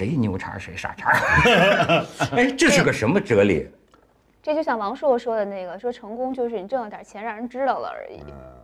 谁牛叉谁傻叉。哎，这是个什么哲理？ 这就像王朔说的那个，说成功就是你挣了点钱让人知道了而已。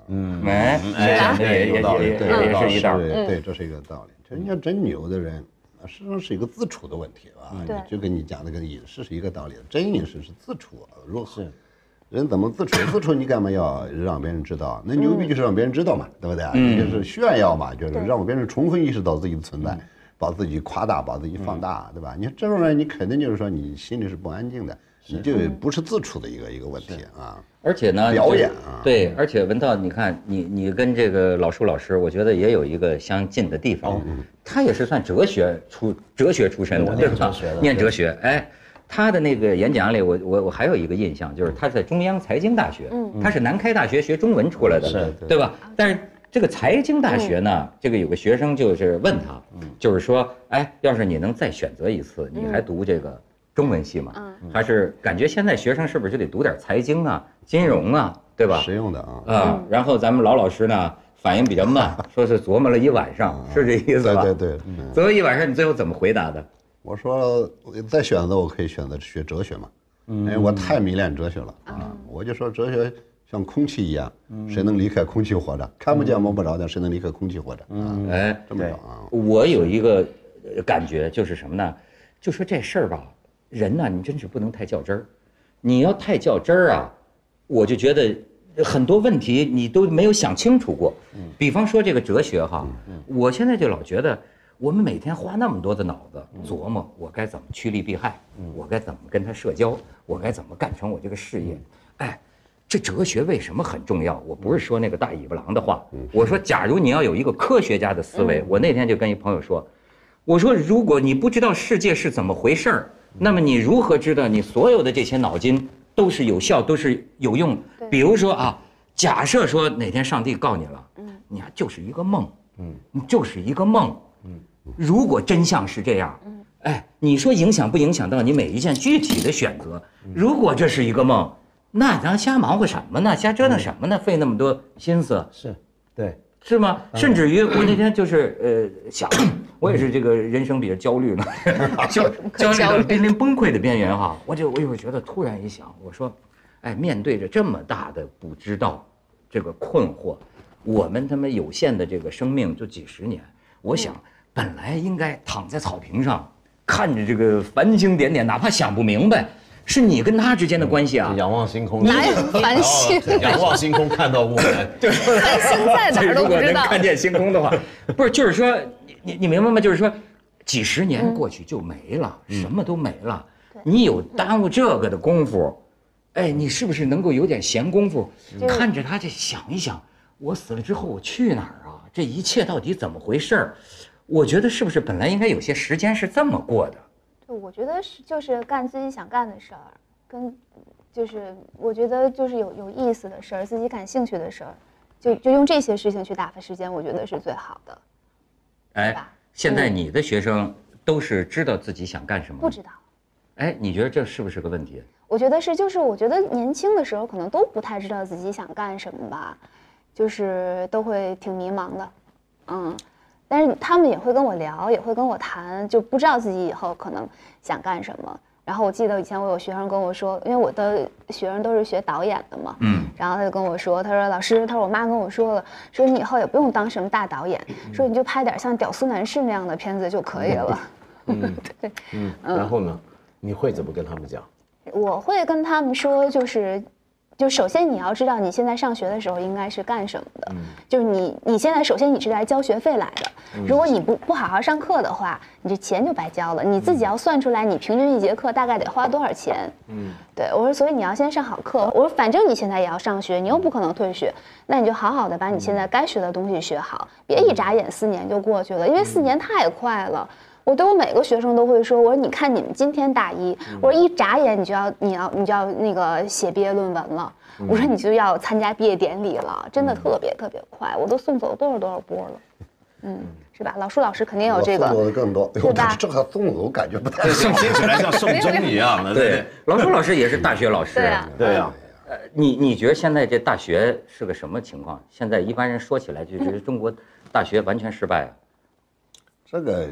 也有道理， 也是一道。 对，这是一个道理。人家真牛的人，实际上是一个自处的问题啊。就跟你讲的跟饮食是一个道理，真饮食是自处，如何？人怎么自处？自处你干嘛要让别人知道？那牛逼就是让别人知道嘛，对不对？就是炫耀嘛，就是让别人充分意识到自己的存在，把自己夸大，把自己放大，对吧？你这种人，你肯定就是说你心里是不安静的，你就不是自处的一个问题啊。 而且呢， 表演啊， 对，而且文道，你看你跟这个老舒老师，我觉得也有一个相近的地方，他也是算哲学出身的，对吧？念哲学，哎。他的那个演讲里，我还有一个印象，就是他在中央财经大学，他是南开大学学中文出来的，对吧？但是这个财经大学呢，这个有个学生就是问他，就是说，哎，要是你能再选择一次，你还读这个中文系吗？还是感觉现在学生是不是就得读点财经啊、金融啊，对吧？ 实用的啊。 然后咱们老师呢反应比较慢，说是琢磨了一晚上，是这意思吧？ 对。 琢磨一晚上，你最后怎么回答的？ 我说再选择，我可以选择学哲学嘛，因为我太迷恋哲学了啊！我就说哲学像空气一样，谁能离开空气活着？看不见摸不着的，谁能离开空气活着？哎，这么着啊！ 我有一个感觉就是什么呢？就说这事儿吧，人呢，你真是不能太较真儿。你要太较真儿啊，我就觉得很多问题你都没有想清楚过。比方说这个哲学哈，我现在就老觉得。我们每天花那么多的脑子琢磨，我该怎么趋利避害，我该怎么跟他社交，我该怎么干成我这个事业。哎，这哲学为什么很重要？我不是说那个大尾巴狼的话，我说假如你要有一个科学家的思维，我那天就跟一朋友说，我说如果你不知道世界是怎么回事儿，那么你如何知道你所有的这些脑筋都是有效，都是有用？比如说啊，假设说哪天上帝告你了，你还就是一个梦，你就是一个梦。如果真相是这样，哎，你说影响不影响到你每一件具体的选择？如果这是一个梦，那咱瞎忙活什么呢？瞎折腾什么呢？费那么多心思，是吗？甚至于我那天就是想，我也是这个人生比较焦虑呢，焦虑到濒临崩溃的边缘哈。我一会儿觉得突然一想，我说，哎，面对着这么大的不知道，这个困惑，我们他妈有限的这个生命就几十年，我想。本来应该躺在草坪上，看着这个繁星点点，哪怕想不明白，是你跟他之间的关系啊。 仰望星空， 哪有繁星？ 仰望星空看到我们， 对，繁星在哪儿都不知道。如果能看见星空的话，不是，就是说，你明白吗？就是说，几十年过去就没了，什么都没了。你有耽误这个的功夫，哎，你是不是能够有点闲工夫，看着他这想一想，我死了之后我去哪儿啊？这一切到底怎么回事儿？我觉得是不是本来应该有些时间是这么过的？ 对，我觉得是就是干自己想干的事儿，跟就是我觉得就是有意思的事儿，自己感兴趣的事儿，就用这些事情去打发时间，我觉得是最好的。 哎，现在你的学生都是知道自己想干什么？ 不知道。 哎，你觉得这是不是个问题？ 我觉得是，就是我觉得年轻的时候可能都不太知道自己想干什么吧，就是都会挺迷茫的，但是他们也会跟我聊，也会跟我谈，就不知道自己以后可能想干什么。然后我记得以前我有学生跟我说，因为我的学生都是学导演的嘛，然后他就跟我说，他说老师，他说我妈跟我说了，说你以后也不用当什么大导演，说你就拍点像《屌丝男士》那样的片子就可以了。 对，然后呢，你会怎么跟他们讲？ 我会跟他们说，就首先你要知道你现在上学的时候应该是干什么的，就是你现在首先你是来交学费来的，如果你不好好上课的话，你这钱就白交了，你自己要算出来你平均一节课大概得花多少钱。对，我说所以你要先上好课，我说反正你现在也要上学，你又不可能退学，那你就好好的把你现在该学的东西学好，别一眨眼4年就过去了，因为4年太快了。我对我每个学生都会说，我说你看你们今天大一，我说一眨眼你就要那个写毕业论文了，我说你就要参加毕业典礼了，真的特别特别快，我都送走多少波了，是吧？老舒老师肯定有这个， 送走的更多， 对吧？ 这个送走感觉不太听起来像送终一样的。 对，老舒老师也是大学老师， 对啊。 你觉得现在这大学是个什么情况？现在一般人说起来就觉得中国大学完全失败啊。 这个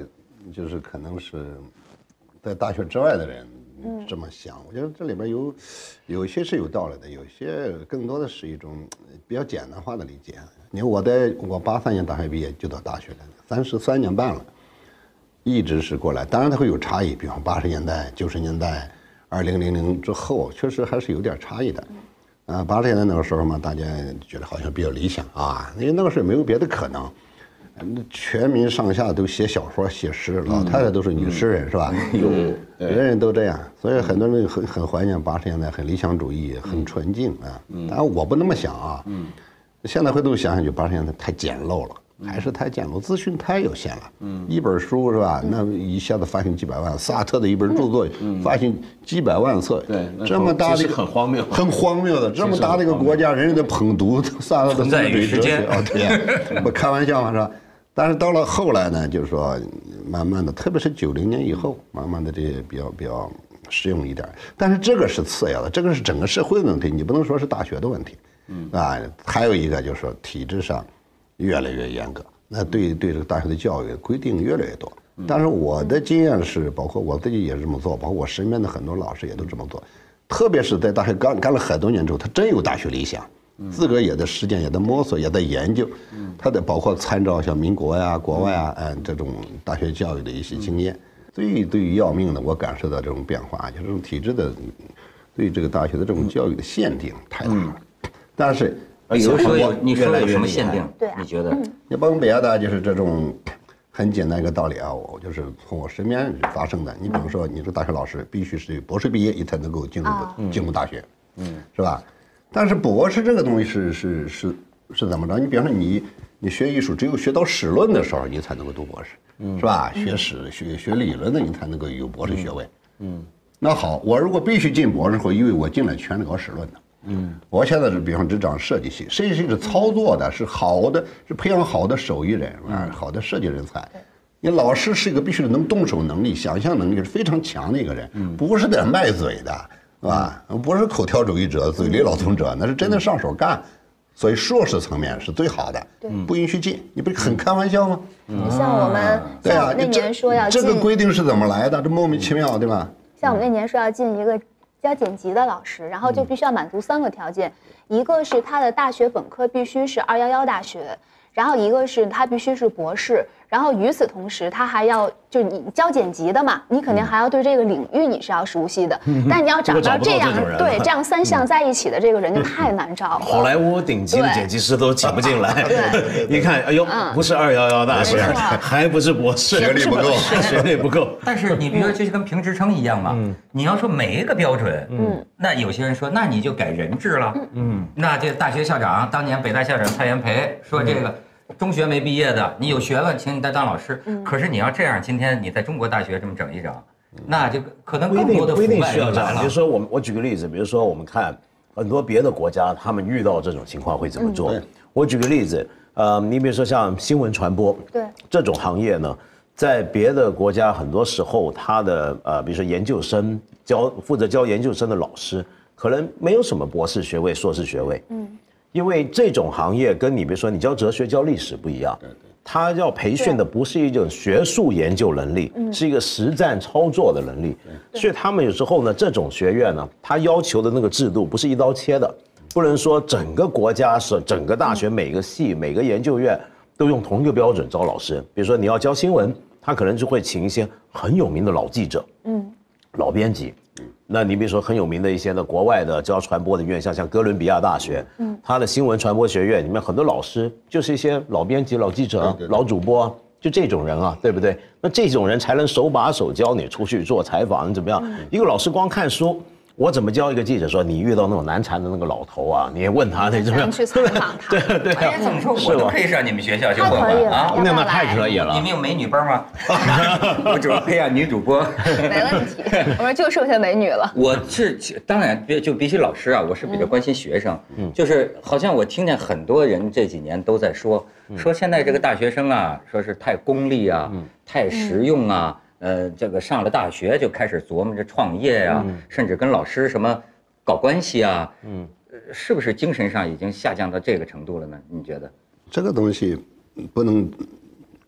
就是可能是在大学之外的人这么想。我觉得这里边有一些是有道理的，有些更多的是一种比较简单化的理解。你看我83年大学毕业就到大学了，33年半了，一直是过来。当然它会有差异，比方80年代、90年代、2000之后，确实还是有点差异的。80年代那个时候嘛，大家觉得好像比较理想啊，因为那个时候没有别的可能。全民上下都写小说写诗，老太太都是女诗人是吧？人人都这样，所以很多人很怀念80年代，很理想主义，很纯净啊。当然我不那么想啊。现在回头想想，就80年代太简陋了，还是太简陋，资讯太有限了。一本书是吧？那一下子发行几百万，萨特的一本著作发行几百万册， 对， 这么大的很荒谬， 很荒谬的，这么大的一个国家，人人在捧读萨特的存在于时间。 对，不开玩笑嘛是吧？但是到了后来呢，就是说，慢慢的，特别是90年以后，慢慢的这些比较实用一点。但是这个是次要的，这个是整个社会的问题，你不能说是大学的问题。还有一个就是说体制上越来越严格，那对这个大学的教育规定越来越多。但是我的经验是，包括我自己也是这么做，包括我身边的很多老师也都这么做，特别是在大学干了很多年之后，他真有大学理想。自个儿也在实践，也在摸索，也在研究，他得包括参照像民国呀、国外啊，这种大学教育的一些经验。最要命的，我感受到这种变化，就是这种体制的对这个大学的这种教育的限定太大了。但是比如说你说有什么限定？ 对， 你觉得？ 你甭别的，就是这种很简单一个道理啊，我就是从我身边发生的。你比如说，你这个大学老师必须是博士毕业，你才能够进入大学，是吧？但是博士这个东西是怎么着？你比方说你学艺术，只有学到史论的时候，你才能够读博士，是吧？学史学理论的，你才能够有博士学位。那好，我如果必须进博士后，因为我进来全是搞史论的。我现在是比方只讲设计系，设计系是操作的，是好的，是培养好的手艺人好的设计人才。你老师是一个必须能动手能力、想象能力是非常强的一个人，不是在卖嘴的。是吧？不是口条主义者、嘴里老从者，那是真的上手干。所以硕士层面是最好的，不允许进。你不是很开玩笑吗？ 像我们对啊， 那年说要进这个规定是怎么来的？这莫名其妙，对吧？ 像我们那年说要进一个教剪辑的老师，然后就必须要满足3个条件，一个是他的大学本科必须是211大学，然后一个是他必须是博士。然后与此同时，他还要就是你教剪辑的嘛，你肯定还要对这个领域你是要熟悉的。但你要找到这样这样3项在一起的这个人就太难找了。 好莱坞顶级的剪辑师都请不进来。一看，哎呦，不是211大学，还不是博士， 学历不够， 学历不够。 但是你比如说，就是跟评职称一样嘛，你要说每一个标准，那有些人说，那你就改人治了，那这大学校长当年北大校长蔡元培说这个。中学没毕业的，你有学问，请你再当老师。可是你要这样，今天你在中国大学这么整一整，那就可能更多的腐败需要这样。比如说我举个例子，比如说我们看很多别的国家，他们遇到这种情况会怎么做？我举个例子，你比如说像新闻传播， 对这种行业呢，在别的国家很多时候，他的比如说研究生负责教研究生的老师，可能没有什么博士学位、硕士学位。因为这种行业跟你比如说你教哲学、教历史不一样，他要培训的不是一种学术研究能力，是一个实战操作的能力。所以他们有时候呢，这种学院呢，他要求的那个制度不是一刀切的，不能说整个国家是整个大学每个系每个研究院都用同一个标准招老师。比如说你要教新闻，他可能就会请一些很有名的老记者，老编辑。那你比如说很有名的一些的国外的教传播的院校，像哥伦比亚大学，它的新闻传播学院里面很多老师就是一些老编辑、老记者、老主播，就这种人啊，对不对？那这种人才能手把手教你出去做采访，你怎么样？一个老师光看书，我怎么教一个记者说你遇到那种难缠的那个老头啊，你也问他那怎么样去采访他？ 对哎呀，怎么说我都可以上你们学校去混混啊？ 那么太可以了。 你们有美女班吗？我主要培养女主播。 没问题，我说就剩下美女了。 我是当然就比起老师啊，我是比较关心学生。就是好像我听见很多人这几年都在说现在这个大学生啊，说是太功利啊，太实用啊。这个上了大学就开始琢磨着创业呀，甚至跟老师什么搞关系啊，是不是精神上已经下降到这个程度了呢？你觉得？ 这个东西不能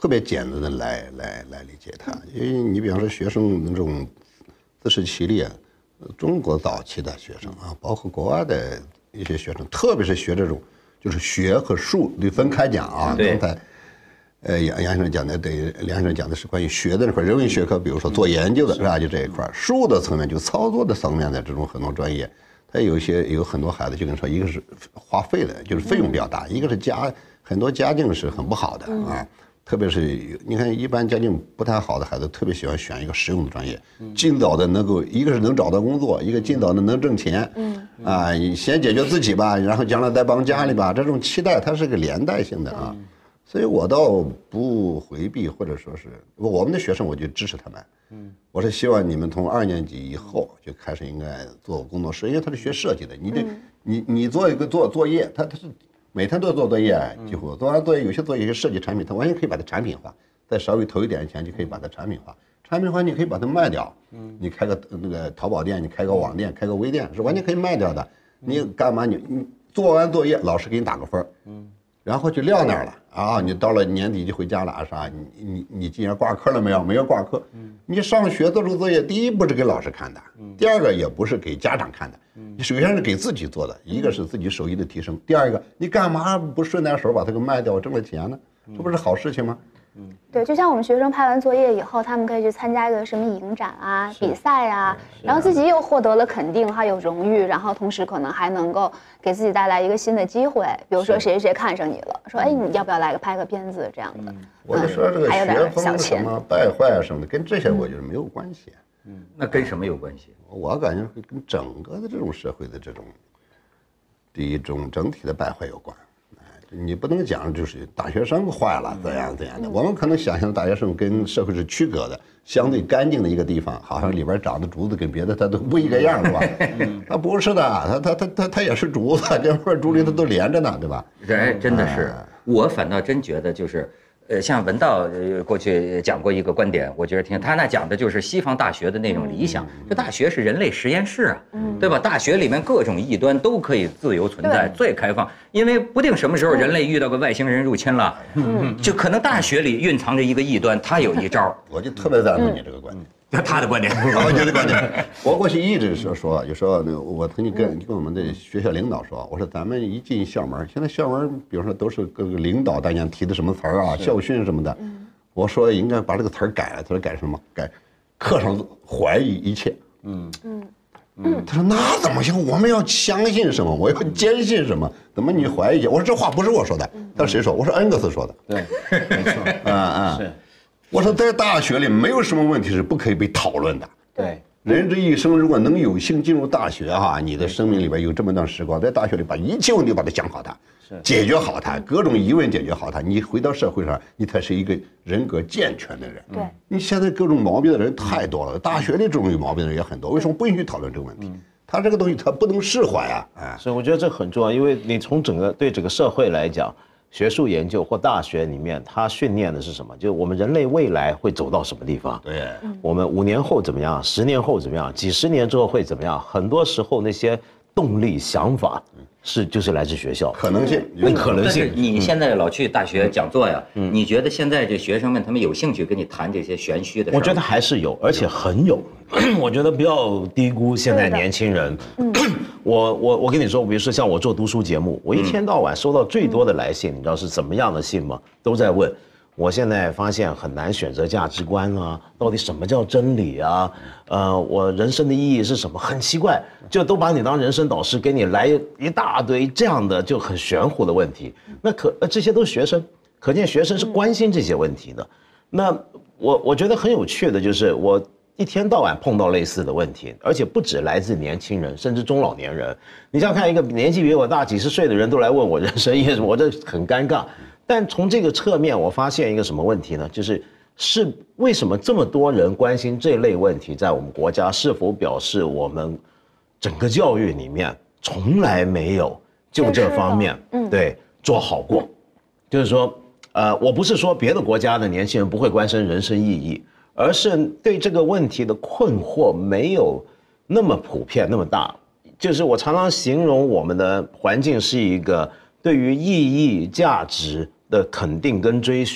特别简单的来理解它。因为你比方说学生那种自食其力，中国早期的学生啊，包括国外的一些学生，特别是学这种就是学和术得分开讲啊。刚才杨先生讲的，对，梁先生讲的是关于学的那块人文学科，比如说做研究的是吧？就这一块，术的层面就操作的层面的这种很多专业，它有很多孩子就跟你说，一个是花费的，就是费用比较大；一个是很多家境是很不好的啊。特别是你看，一般家境不太好的孩子，特别喜欢选一个实用的专业，尽早的能够，一个是能找到工作，一个尽早的能挣钱，你先解决自己吧，然后将来再帮家里吧，这种期待它是个连带性的啊。所以我倒不回避，或者说是我们的学生，我就支持他们。我是希望你们从2年级以后就开始应该做工作室，因为他是学设计的，你做一个作业，他是每天都要做作业，几乎做完作业，有些作业是设计产品，他完全可以把它产品化，再稍微投一点钱就可以把它产品化。产品化你可以把它卖掉，你开个那个淘宝店，你开个网店，开个微店是完全可以卖掉的。你干嘛你做完作业，老师给你打个分，然后就撂那儿了啊！你到了年底就回家了，是吧？你今年挂科了没有？没有挂科。你上学做这个作业，第一不是给老师看的，第二个也不是给家长看的，你首先是给自己做的，一个是自己手艺的提升，第二个你干嘛不顺带手把它给卖掉，挣了钱呢？这不是好事情吗？ 对，就像我们学生拍完作业以后，他们可以去参加一个什么影展啊、比赛啊，然后自己又获得了肯定，还有荣誉，然后同时可能还能够给自己带来一个新的机会，比如说谁谁看上你了，说哎你要不要来拍个片子这样的。 我就说这个学风什么败坏啊什么的，跟这些我觉得没有关系。 那跟什么有关系？ 我感觉跟整个的这种社会的这种一种整体的败坏有关。你不能讲就是大学生坏了怎样的，我们可能想象大学生跟社会是区隔的，相对干净的一个地方，好像里边长的竹子跟别的它都不一个样，是吧？它不是的，它也是竹子，这块竹林它都连着呢，对吧？ 哎，真的是，我反倒真觉得就是。像文道过去讲过一个观点，我觉得他那讲的就是西方大学的那种理想。这大学是人类实验室啊，对吧？大学里面各种异端都可以自由存在，最开放。因为不定什么时候人类遇到个外星人入侵了，就可能大学里蕴藏着一个异端，他有一招。 我就特别赞同你这个观点。 他的观点， 我觉得观点，我过去一直说，就说我曾经跟我们的学校领导说，我说咱们一进校门，现在校门，比如说都是各个领导大家提的什么词儿啊，校训什么的，我说应该把这个词儿改了，他说改什么？改课上怀疑一切。他说那怎么行？我们要相信什么？我要坚信什么？怎么你怀疑？我说这话不是我说的，但谁说？我说恩格斯说的。 对，没错， 是。我说在大学里没有什么问题是不可以被讨论的。 对， 人这一生如果能有幸进入大学哈，你的生命里边有这么段时光，在大学里把一切问题把它讲好它，解决好它，各种疑问解决好它，你回到社会上，你才是一个人格健全的人。 对， 你现在各种毛病的人太多了，大学里这种有毛病的人也很多，为什么不允许讨论这个问题？他这个东西他不能释怀啊！哎， 所以我觉得这很重要，因为你从对整个社会来讲。学术研究或大学里面，它训练的是什么？就是我们人类未来会走到什么地方？ 对， 我们5年后怎么样？10年后怎么样？几十年之后会怎么样？很多时候那些动力、想法就是来自学校， 可能性， 可能性。 你现在老去大学讲座呀，你觉得现在这学生们他们有兴趣跟你谈这些玄虚的事？ 我觉得还是有，而且很有。我觉得不要低估现在年轻人。我跟你说，比如说像我做读书节目，我一天到晚收到最多的来信，你知道是怎么样的信吗？都在问。我现在发现很难选择价值观啊，到底什么叫真理啊？我人生的意义是什么？很奇怪，就都把你当人生导师，给你来一大堆这样的就很玄乎的问题。那这些都是学生，可见学生是关心这些问题的。那我觉得很有趣的就是我一天到晚碰到类似的问题，而且不止来自年轻人，甚至中老年人。你想看一个年纪比我大几十岁的人都来问我人生意义，我这很尴尬。但从这个侧面，我发现一个什么问题呢？就是为什么这么多人关心这类问题，在我们国家是否表示我们整个教育里面从来没有就这方面对做好过？就是说，我不是说别的国家的年轻人不会关心人生意义，而是对这个问题的困惑没有那么普遍那么大。就是我常常形容我们的环境是一个对于意义价值的肯定跟追寻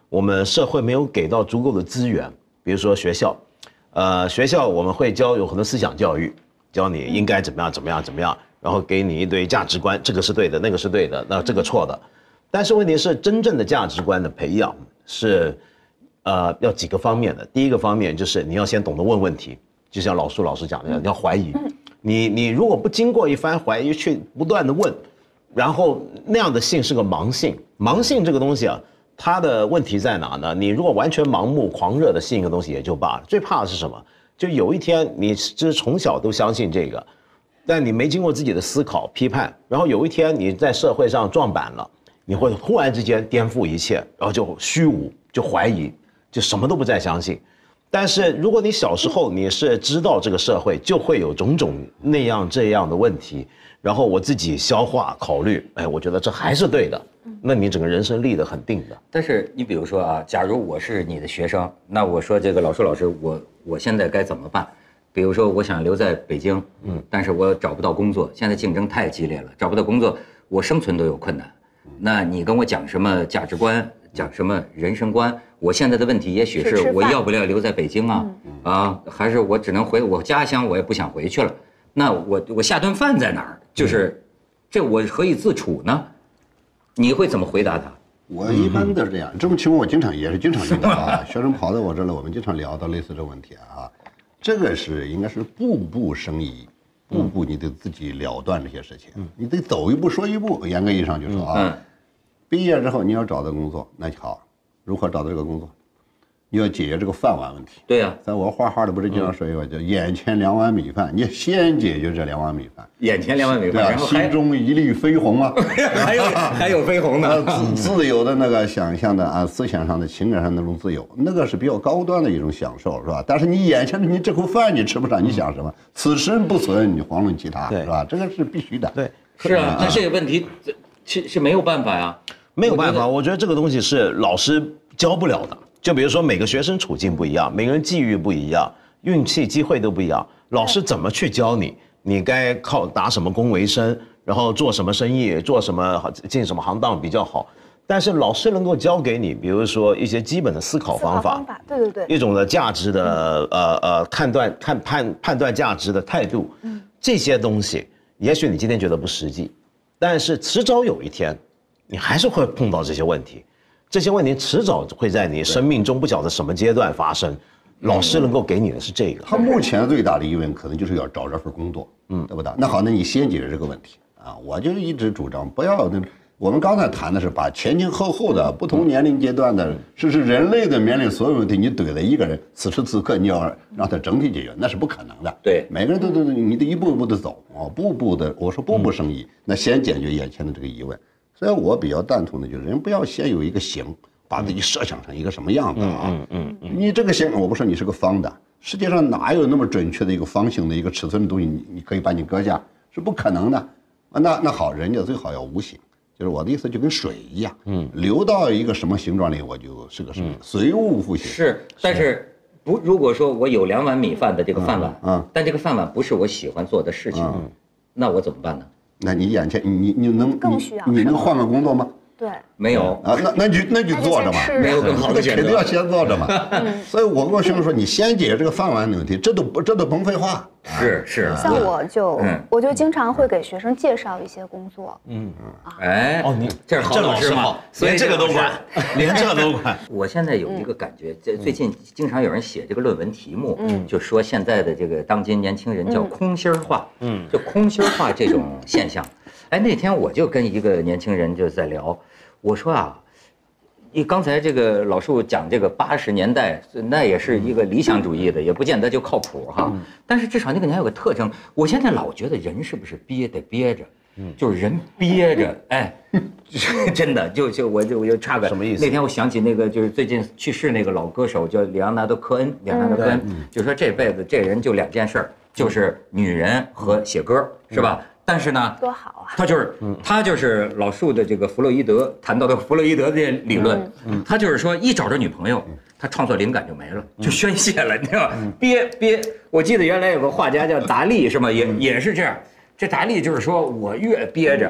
我们社会没有给到足够的资源，比如说学校，学校我们会有很多思想教育，教你应该怎么样，然后给你一堆价值观，这个是对的，那个是对的，那这个错的。但是问题是，真正的价值观的培养是，要几个方面的。第一个方面就是你要先懂得问问题，就像老师讲的，你要怀疑。你如果不经过一番怀疑，去不断的问，然后那样的性是个盲性。盲性这个东西啊，它的问题在哪呢？你如果完全盲目狂热的信一个东西也就罢了，最怕的是什么？就有一天你是从小都相信这个，但你没经过自己的思考批判，然后有一天你在社会上撞板了。你会忽然之间颠覆一切，然后就虚无，就怀疑，就什么都不再相信。但是如果你小时候你是知道这个社会就会有种种那样这样的问题，然后我自己消化考虑，哎，我觉得这还是对的，那你整个人生立得很定的。 但是你比如说啊，假如我是你的学生，那我说这个老师，我现在该怎么办？比如说我想留在北京，但是我找不到工作，现在竞争太激烈了，找不到工作，我生存都有困难。那你跟我讲什么价值观，讲什么人生观？我现在的问题也许是我要不要留在北京啊，还是我只能回我家乡，我也不想回去了。那我下顿饭在哪儿？就是这我何以自处呢？你会怎么回答他？ 我一般都是这样，这种情况我经常遇到啊。学生跑到我这来，我们经常聊到类似这个问题啊。这个是应该是步步生疑。步步你得自己了断这些事情，你得走一步说一步。严格意义上就说啊，毕业之后你要找到工作，那就好，如何找到这个工作？你要解决这个饭碗问题。 对呀， 在我画画的不是经常说一个叫眼前2碗米饭，你先解决这2碗米饭。 眼前2碗米饭，然后心中一粒飞鸿啊， 还有飞鸿呢。 自由的那个想象的啊，思想上的、情感上的那种自由，那个是比较高端的一种享受，是吧？但是你眼前的你这口饭你吃不上，你想什么？此生不存，你遑论其他，是吧？这个是必须的。 对， 是啊，那这个问题是没有办法呀， 没有办法。我觉得这个东西是老师教不了的。就比如说每个学生处境不一样，每个人际遇不一样，运气机会都不一样，老师怎么去教你？你该靠打什么工为生，然后做什么生意，做什么进什么行当比较好？但是老师能够教给你，比如说一些基本的思考方法， 对， 一种的价值的判断价值的态度，这些东西，也许你今天觉得不实际，但是迟早有一天，你还是会碰到这些问题。这些问题迟早会在你生命中不晓得什么阶段发生，老师能够给你的是这个。 他目前最大的疑问可能就是要找这份工作，对不对？那好，那你先解决这个问题啊！我就一直主张不要那。我们刚才谈的是把前前后后的不同年龄阶段的，是人类的面临所有问题，你怼了一个人，此时此刻你要让他整体解决，那是不可能的。 对， 每个人都你得一步一步的走啊，步步的。我说步步生疑，那先解决眼前的这个疑问。所以我比较赞同的就是人不要先有一个形，把自己设想成一个什么样子啊。你这个形，我不说你是个方的，世界上哪有那么准确的一个方形的一个尺寸的东西，你可以把你搁下，是不可能的啊。那好，人家最好要无形。就是我的意思，就跟水一样，流到一个什么形状里，我就是个什么，随物复形。 是，但是不，如果说我有2碗米饭的这个饭碗，但这个饭碗不是我喜欢做的事情，那我怎么办呢？ 那你眼前你能更需要，你能换个工作吗？ 对， 没有啊，那就坐着嘛， 没有更好的选择， 肯定要先坐着嘛。所以我跟我学生说，你先解决这个饭碗的问题，这都甭废话。 是， 像我就经常会给学生介绍一些工作。 哎， 你这是好老师嘛， 连这个都管，连这个都管。 我现在有一个感觉，最近经常有人写这个论文题目，就说现在的这个当今年轻人叫空心化，就空心化这种现象。哎，那天我就跟一个年轻人就在聊，我说啊，你刚才这个老树讲这个80年代，那也是一个理想主义的，也不见得就靠谱哈。但是至少那个年有个特征，我现在老觉得人是不是憋着，就是人憋着，哎，真的就我就插个什么意思？ 那天我想起那个就是最近去世那个老歌手叫里昂纳多·科恩，就说这辈子这人就2件事，就是女人和写歌，是吧？但是呢， 多好啊！ 他就是老树的这个弗洛伊德谈到的弗洛伊德的理论，他就是说一找着女朋友，他创作灵感就没了，就宣泄了，你知道吗？憋。我记得原来有个画家叫达利，是吗？也是这样。这达利就是说我越憋着，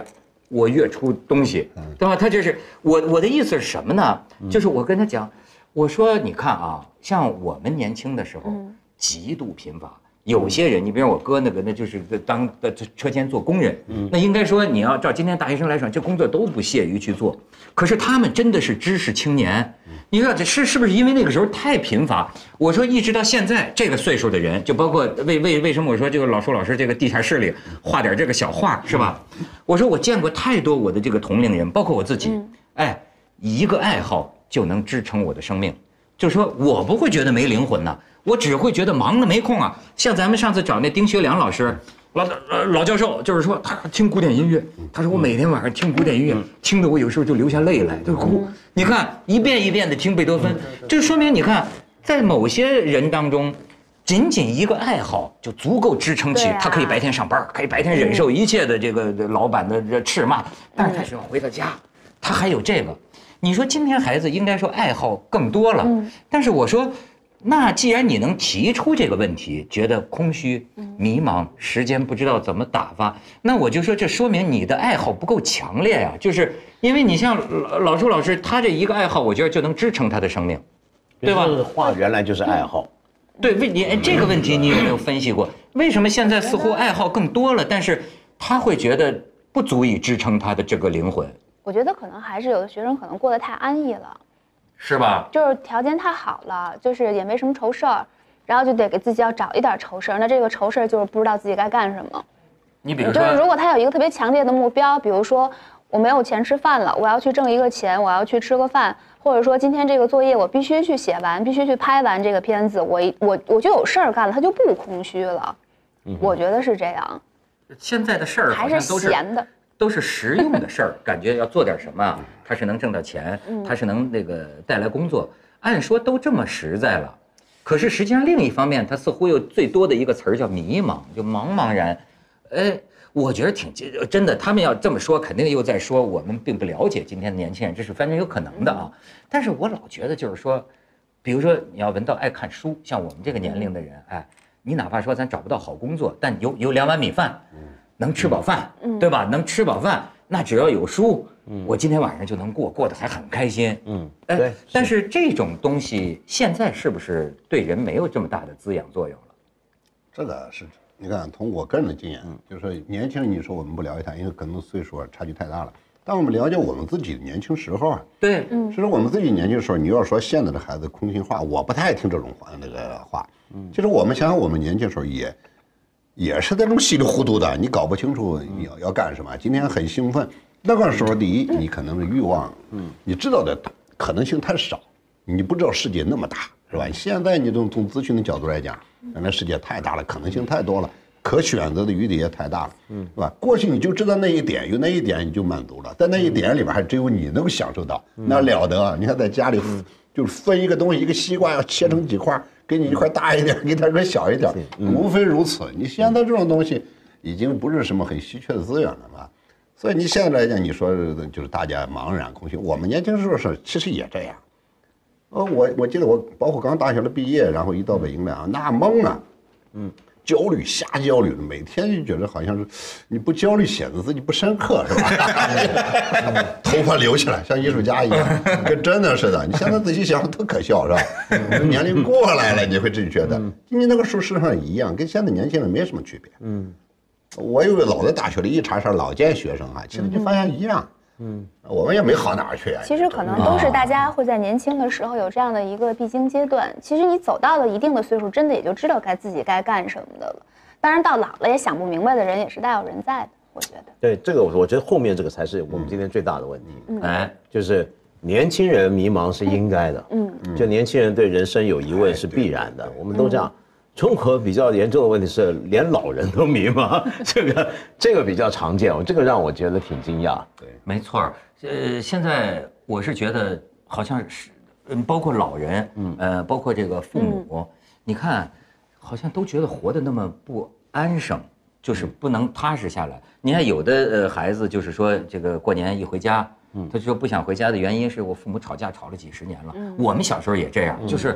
我越出东西，对吧？他就是我的意思是什么呢？就是我跟他讲，我说你看啊，像我们年轻的时候，极度贫乏。有些人，你比如我哥那个，那就是当车间做工人，那应该说你要照今天大学生来说，这工作都不屑于去做。可是他们真的是知识青年，你说这是不是因为那个时候太贫乏？我说一直到现在这个岁数的人，就包括为什么我说这个老说老师这个地下室里画点这个小画是吧？我说我见过太多我的这个同龄人，包括我自己，哎，一个爱好就能支撑我的生命，就说我不会觉得没灵魂呢。我只会觉得忙得没空啊，像咱们上次找那丁学良老师，老教授，就是说他听古典音乐，他说我每天晚上听古典音乐，听得我有时候就流下泪来，就哭。你看一遍一遍的听贝多芬，这说明你看在某些人当中，仅仅一个爱好就足够支撑起他可以白天上班，可以白天忍受一切的这个老板的斥骂，但是他只要回到家，他还有这个。你说今天孩子应该说爱好更多了，但是我说。那既然你能提出这个问题，觉得空虚、迷茫，时间不知道怎么打发，那我就说这说明你的爱好不够强烈呀。就是因为你像老朱老师，他这一个爱好，我觉得就能支撑他的生命，对吧？ 画原来就是爱好。 对，你这个问题你有没有分析过？为什么现在似乎爱好更多了，但是他会觉得不足以支撑他的这个灵魂？ 我觉得可能还是有的学生可能过得太安逸了。 是吧？ 就是条件太好了，就是也没什么愁事儿，然后就得给自己要找一点愁事儿。那这个愁事儿就是不知道自己该干什么。 你比如说， 就是如果他有一个特别强烈的目标，比如说我没有钱吃饭了，我要去挣一个钱，我要去吃个饭，或者说今天这个作业我必须去写完，必须去拍完这个片子，我就有事儿干了，他就不空虚了。我觉得是这样。 现在的事儿还是闲的。 都是实用的事儿，感觉要做点什么，它是能挣到钱，它是能那个带来工作。按说都这么实在了，可是实际上另一方面，它似乎又最多的一个词儿叫迷茫，就茫茫然。我觉得挺真的，他们要这么说，肯定又在说我们并不了解今天的年轻人，这是反正有可能的啊。但是我老觉得就是说，比如说你要闻到爱看书，像我们这个年龄的人，哎，你哪怕说咱找不到好工作，但有2碗米饭。能吃饱饭，对吧？能吃饱饭，那只要有书，我今天晚上就能过得还很开心。 对。 但是这种东西现在是不是对人没有这么大的滋养作用了？ 这个是，你看，从我个人的经验，就是说年轻人，你说我们不了解他，因为可能岁数差距太大了。但我们了解我们自己的年轻时候啊， 对， 其实我们自己年轻时候，你要说现在的孩子空心话，我不太爱听这种话。其实我们想想，我们年轻时候也是那种稀里糊涂的，你搞不清楚你要干什么。今天很兴奋，那个时候第一，你可能是欲望，你知道的可能性太少，你不知道世界那么大，是吧？现在你从咨询的角度来讲，原来世界太大了，可能性太多了，可选择的余地也太大了，是吧？过去你就知道那一点，有那一点你就满足了，在那一点里边还只有你能享受到，那了得！你看在家里就是分一个东西，一个西瓜要切成几块。给你一块大一点，给他一块小一点，无非如此。你现在这种东西已经不是什么很稀缺的资源了吧？所以你现在来讲，你说就是大家茫然空虚。我们年轻时候其实也这样。我记得我包括刚大学的毕业，然后一到北京来啊，那懵啊，焦虑瞎焦虑，每天就觉得好像是你不焦虑显得自己不深刻是吧？头发留起来像艺术家一样，跟真的似的。你现在仔细想特可笑是吧？年龄过来了，你会真觉得你那个时候事实上一样，跟现在年轻人没什么区别。我有个老在大学里一查查老见学生啊，其实就发现一样。我们也没好哪儿去啊。 其实可能都是大家会在年轻的时候有这样的一个必经阶段。其实你走到了一定的岁数，真的也就知道自己该干什么的了。当然，到老了也想不明白的人也是大有人在的，我觉得。 对这个，我觉得后面这个才是我们今天最大的问题。就是年轻人迷茫是应该的。就年轻人对人生有疑问是必然的。我们都这样。中国比较严重的问题是，连老人都迷茫，这个比较常见，这个让我觉得挺惊讶。 对，没错。现在我是觉得好像是，包括老人，包括这个父母，你看，好像都觉得活得那么不安生，就是不能踏实下来。你看有的孩子就是说，这个过年一回家，他说不想回家的原因是我父母吵架吵了几十年了。我们小时候也这样，就是。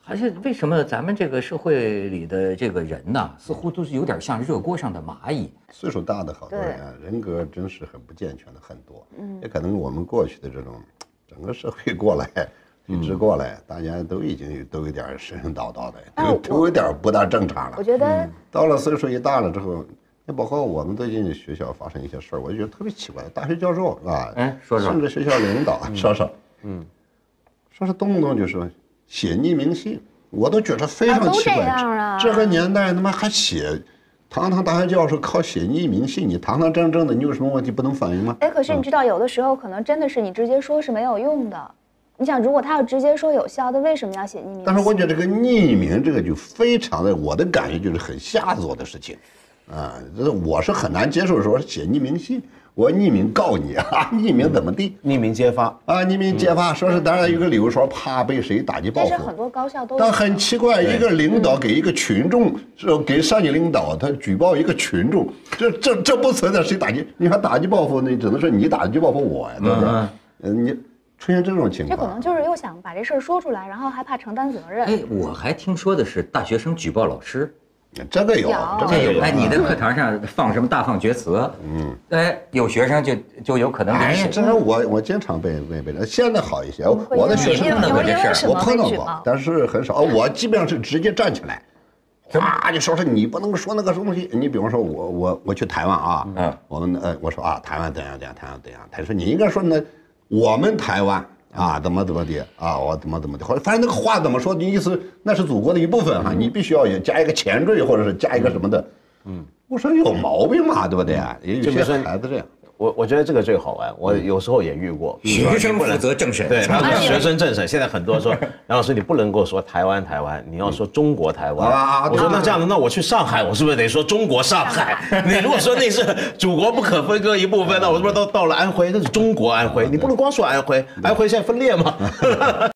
还是为什么咱们这个社会里的这个人呢，似乎都是有点像热锅上的蚂蚁。 岁数大的好多人啊，人格真是很不健全的很多。也可能我们过去的这种整个社会过来。一直过来，大家都已经都有点神神叨叨的，都有点不大正常了。 我觉得到了岁数一大了之后，也包括我们最近学校发生一些事儿，我就觉得特别奇怪。大学教授是吧？ 说说， 甚至学校领导说说，说是动不动就说写匿名信，我都觉得非常奇怪。这个年代他妈还写。堂堂大学教授靠写匿名信，你堂堂正正的，你有什么问题不能反映吗？ 哎，可是你知道，有的时候可能真的是你直接说是没有用的。你想，如果他要直接说有效的，为什么要写匿名？ 但是我觉得这个匿名这个就非常的，我的感觉就是很下作的事情，啊，这我是很难接受说写匿名信，我匿名告你啊，匿名怎么地？ 匿名揭发啊，匿名揭发，说是当然有个理由说怕被谁打击报复。 但是很多高校都有。 但很奇怪，一个领导给一个群众，给上级领导他举报一个群众，这不存在谁打击，你看打击报复，那只能是你打击报复我呀，对不对？你。出现这种情况， 这可能就是又想把这事儿说出来，然后还怕承担责任。 哎，我还听说的是大学生举报老师， 这个有，这个有。 哎，你的课堂上放什么大放厥词？哎，有学生就有可能。 哎，这是我经常被现在好一些，我的学生碰到过这事儿， 我碰到过，但是很少。我基本上是直接站起来，啊，就说你不能说那个东西。你比方说我去台湾啊，我们我说啊，台湾怎样，他说你应该说呢。我们台湾啊，怎么的啊，我怎么的，反正那个话怎么说，你意思那是祖国的一部分哈，你必须要也加一个前缀，或者是加一个什么的。我说有毛病嘛，对不对？也有些孩子这样。 我觉得这个最好玩，我有时候也遇过。 学生负责政审， 对，学生政审。现在很多说，梁老师你不能够说台湾，你要说中国台湾。我说那这样子，那我去上海，我是不是得说中国上海？你如果说那是祖国不可分割一部分，那我是不是到了安徽，那是中国安徽？你不能光说安徽，安徽现在分裂吗？